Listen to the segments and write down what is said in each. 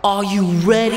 Are you ready?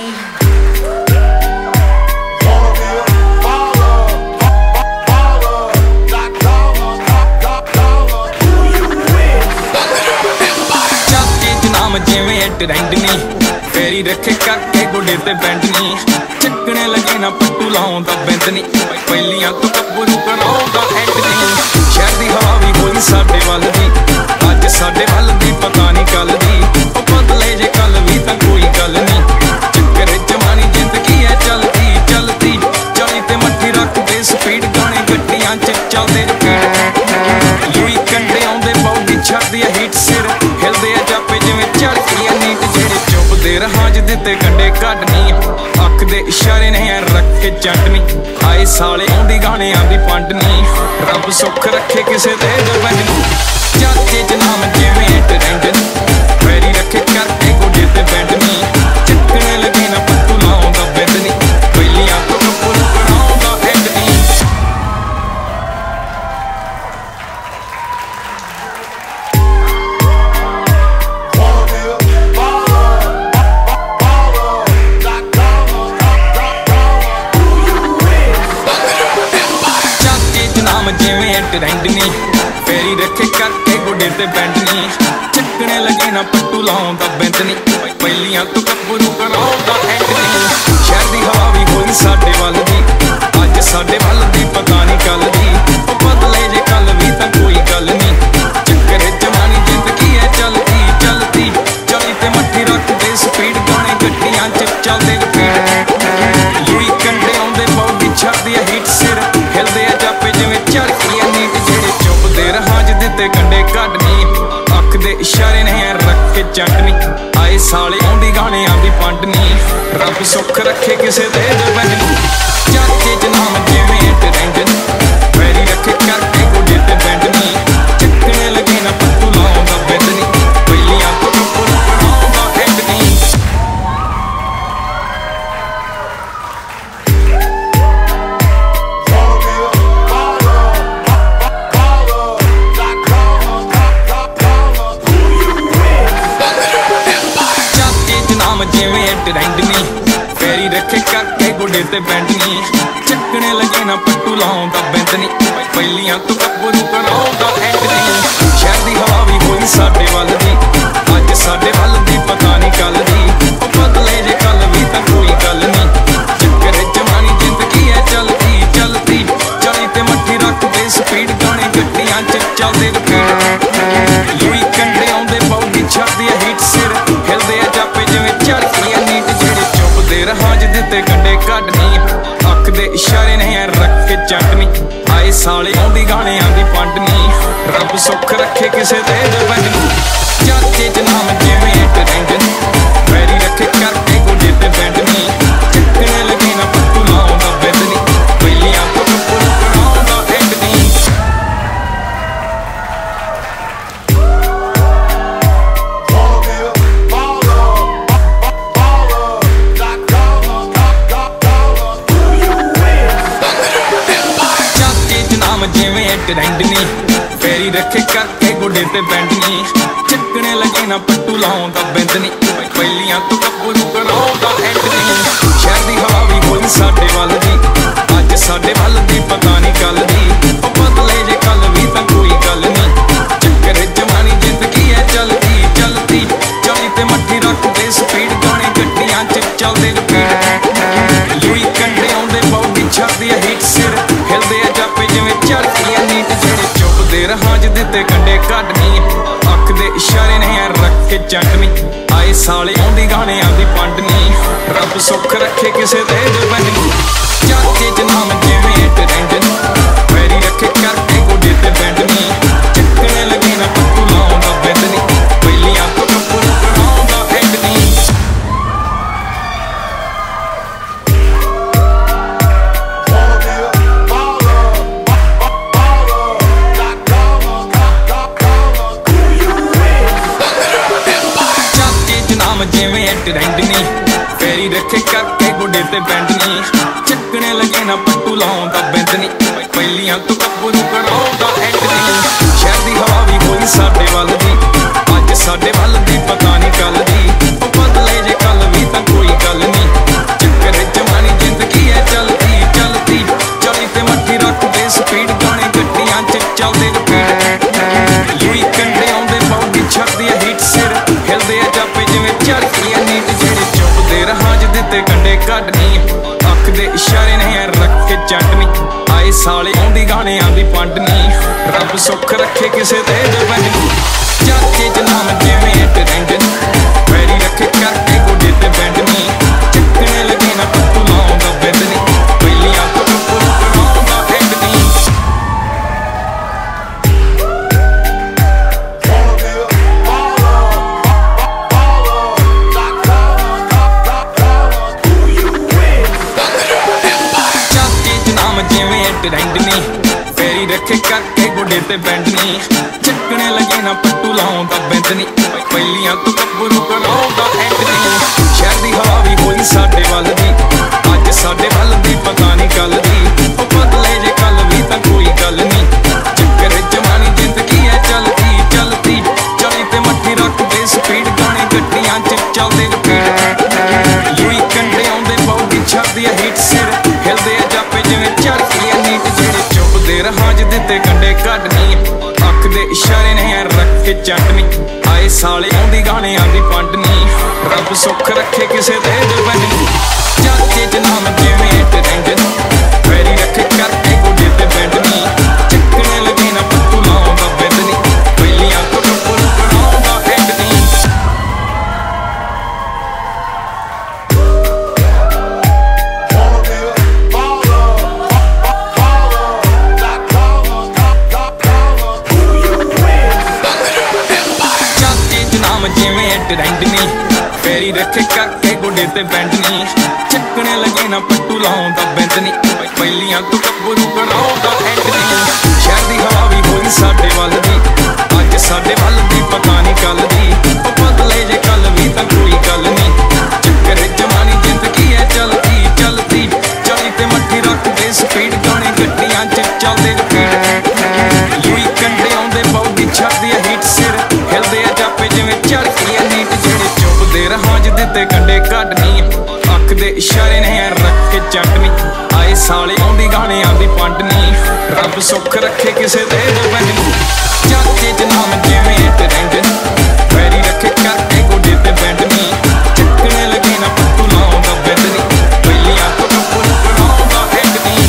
जिवें ट्रेंड नी फेरी रखे करके गोडे ते बैंड नी चकने लगे ना पट्टू लाउंदा बैंड नी पहलियां तो कब्बरू कराउंदा एंड नी शहर दी हवा भी होई साडे वल दी अज साडे वल दी पता नहीं कल दी ओ बदले जे कल भी तां कोई गल नी चक्कर जवानी जिंदगी है चलती चलती चली ते मट्ठी रख दे स्पीड गाने गड्डियां च चलदे रिपीट यूई कंडे आउंदे बॉडी छड़दी है हीट सिर हिलदे जापे जिवें राज दिते कंडे कटनी अख दे इशारे नहीं रख के चटनी आए साले आउंदी गाने आंदी पंडनी रब सुख रखे किसे दे बंदनी चाचे च नाम जिवें ट्रेंड फेरी रखे करके गोडे ते बैंडनी चकने लगे ना पट्टू लाउंदा बैंडनी पहलियां तो कपूर कराउंदा एंडनी जिवें ट्रेंड नी फेरी रखे करके गोडे ते बैंड नी चकने लगे ना पट्टू लाउंदा बैंड नी पहलियां तो कब्बरू कराउंदा एंड नी शहर दी हवा भी होई साडे वल दी अज साडे वल दी पता नहीं कल दी ओ बदले जे कल भी तां कोई गल नी चक्कर जवानी जिंदगी है चलती चलती चली ते मट्ठी रख दे स्पीड गाने गड्डियां च चलदे रिपीट यूई कंडे आउंदे बॉडी छड़दी है हीट सिर हिलदे जापे जिवें कंडे कटनी अख दे इशारे नहीं रख के चटनी आए साले आउंदी गाने आंदी पंडनी रब सुख रखे किसे दे बंदनी चाचे च नाम जिवें ट्रेंड फेरी रखे करके गोडे ते बैंडनी चकने लगे ना पट्टू लाउंदा बैंडनी पहलियां तो कपूर कराउंदा एंडनी जिवें ट्रेंड नी फेरी रखे करके गोडे ते बैंड नी चकने लगे ना पट्टू लाउंदा बैंड नी पहलियां तो कब्बरू कराउंदा एंड नी शहर दी हवा भी होई साडे वल दी अज साडे वल दी पता नहीं कल दी ओ बदले जे कल भी तां कोई गल नी चक्कर जवानी जिंदगी है चलती चलती चली ते मट्ठी रख दे स्पीड गाने गड्डियां च चलदे रिपीट यूई कंडे आउंदे बॉडी छड़दी है हीट सिर हिलदे जापे राज दिते कंडे कटनी अख दे इशारे नहीं रख के चटनी आए साले आउंदी गाने आंदी पंडनी रब सुख रखे किसे दे बंदनी चाचे च नाम जिवें ट्रेंड फेरी रखे करके गोडे ते बैंडनी चकने लगे ना पट्टू लाउंदा बैंडनी पहलियां तो कपूर कराउंदा एंडनी जिवें ट्रेंड नी फेरी रखे करके गोडे ते बैंड नी चकने लगे ना पट्टू लाउंदा बैंड नी पहलियां तो कब्बरू कराउंदा एंड नी शहर दी हवा भी होई साडे वल दी अज साडे वल दी पता नहीं कल दी ओ बदले जे कल भी तां कोई गल नी चक्कर जवानी जिंदगी है चलती चलती चली ते मट्ठी रख दे स्पीड गाने गड्डियां च चलदे रिपीट यूई कंडे आउंदे बॉडी छड़दी है हीट सिर हिलदे जापे जिवें राज दिते कंडे कटनी अख दे इशारे नहीं रख के चटनी आए साले आउंदी गाने आंदी पंडनी रब सुख रखे किसे दे बंदनी चाचे च नाम जिवें ट्रेंड फेरी रखे करके गोडे ते बैंडनी चकने लगे ना पट्टू लाउंदा बैंडनी पहलियां तो कपूर कराउंदा एंडनी जिवें ट्रेंड नी फेरी रखे करके गोडे ते बैंडनी चकने लगे ना पट्टू लाउंदा बैंडनी पहलियां तो कब्बरू कराउंदा एंडनी शहर दी हवा भी होई साडे वल दी अज साडे वल दी पता नहीं कल दी ओ बदले जे कल भी तां सुख रखे किसे ते जबन चाचे च नाम जिवें ट्रेंड पैरी रखे करके गोडे ते बैंड नी चकने लगे ना पत्तू लाउंदा बिंद नी पहलियां तो गब्बरू कराउंदा एंड नी ट्रेंड नी फेरी रखे करके गोडे ते बैंड नी चकने लगे ना पट्टू लाउंदा बिंद नी पहलियां तो गब्बरू कराउंदा एंड नी शहर दी हवा भी होई साडे वल दी अज साडे वल दी पता नहीं कल दी ओ बदले जे कल भी तां कोई गल नी चक्कर जवानी जिंदगी है चलती चलती चली ते मट्ठी रख दे स्पीड गाने गड्डियां च चलदे रिपीट यूं ही कंडे आउंदे पौड़ी छड़दी हिट सिर हिलदे जापे जिवें झड़की रहाज दिते कंडे कढनी अख दे इशारे ने रख के चटनी आए साले आंदी गाने आंदी पंडनी रब सुख रखे किसे दे जबनी चाचे च नाम जिवें ट्रेंड पैरी रखे करके गोडे ते बैंड नी चकने लगे ना पत्तू लाउंदा बिंद नी पहलियां तो गब्बरू कराउंदा एंड नी ट्रेंड नी फेरी रखे करके गोडे ते बैंड नी चकने लगे ना पट्टू लाउंदा बिंद नी पहलियां तो गब्बरू कराउंदा एंड नी शहर दी हवा भी होई साडे वल दी अज साडे वल दी पता नहीं कल दी ओ बदले जे कल भी तां कोई गल नी चक्कर जवानी जिंदगी है चलती चलती चली ते मट्ठी रख दे स्पीड गाने गड्डियां च चलदे रिपीट यूं ही कंडे आउंदे पौड़ी छड़दी हिट सिर हिलदे जापे जिवें झड़की रहाज दिते कंडे कढनी अख दे इशारे ने रख के चटनी आए साले आंदी गाने आंदी पंडनी रब सुख रखे किसे दे जबनी चाचे च नाम जिवें ट्रेंड पैरी रखे करके गोडे ते बैंड नी चकने लगे ना पत्तू लाउंदा बिंद नी पहलियां तो गब्बरू कराउंदा एंड नी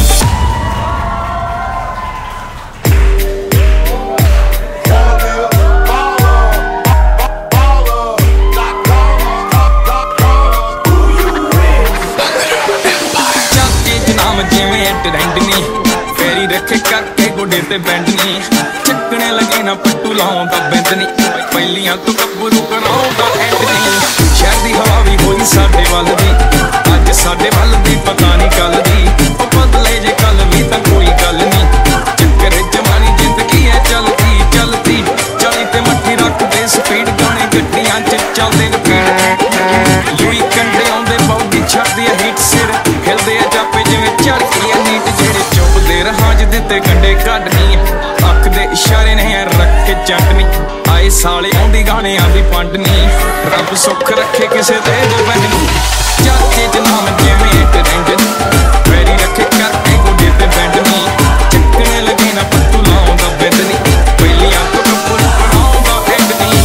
ट्रेंड नी फेरी रखे करके गोडे ते बैंड नी चकने लगे ना पट्टू लाउंदा बिंद नी पहलियां तो गब्बरू कराउंदा एंड नी शहर दी हवा भी होई साडे वल दी अज साडे वल दी पता नहीं कल दी ओ बदले जे कल भी तां कोई गल नी चक्कर जवानी जिंदगी है चलती चलती चली ते मट्ठी रख दे स्पीड गाने गड्डियां च चलदे रिपीट यूं ही कंडे आउंदे पौड़ी छड़दी हिट सिर हिलदे जापे जिवें झड़की रहाज दिते कंडे कढनी अख दे इशारे ने रख के चटनी आए साले आंदी गाने आंदी पंडनी रब सुख रखे किसे दे जबनी चाचे च नाम जिवें ट्रेंड पैरी रखे करके गोडे ते बैंड नी चकने लगे ना पत्तू लाउंदा बिंद नी पहलियां तो गब्बरू कराउंदा एंड नी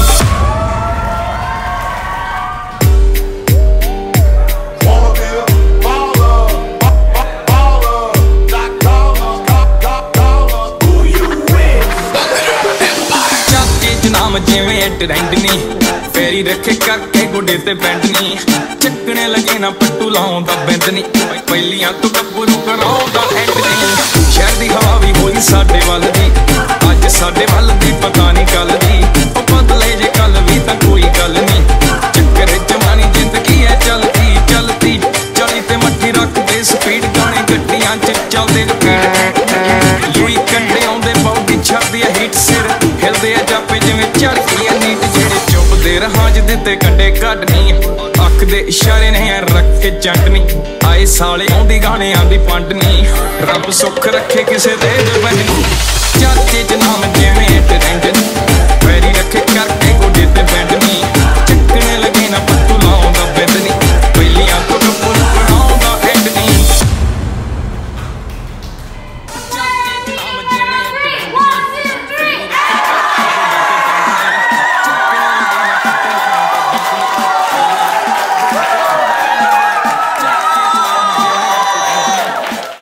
जिवें ट्रेंड नी फेरी रखे करके गोडे ते बैंड नी चकने लगे ना पट्टू लाउंदा बिंद नी पहलियां तो गब्बरू कराउंदा एंड नी शहर दी हवा भी होई साडे वल दी अज साडे वल दी पता नहीं कल दी ओ बदले जे कल भी तां कोई गल नी चक्कर जवानी जिंदगी है चलती चलती चली ते मट्ठी रख दे स्पीड गाने गड्डियां च चलदे रिपीट यूं ही कंडे आउंदे पौड़ी छड़दी हिट सिर हिलदे जापे जिवें झड़की नीट जेड़े चुभदे रहाज दिते कंडे कढनी अख दे इशारे ने रख के चटनी आए साले आंदी गाने आंदी पंडनी रब सुख रखे किसे दे जबनी चाचे च नाम जिवें ट्रेंड पैरी रखे करके गोडे ते बैंड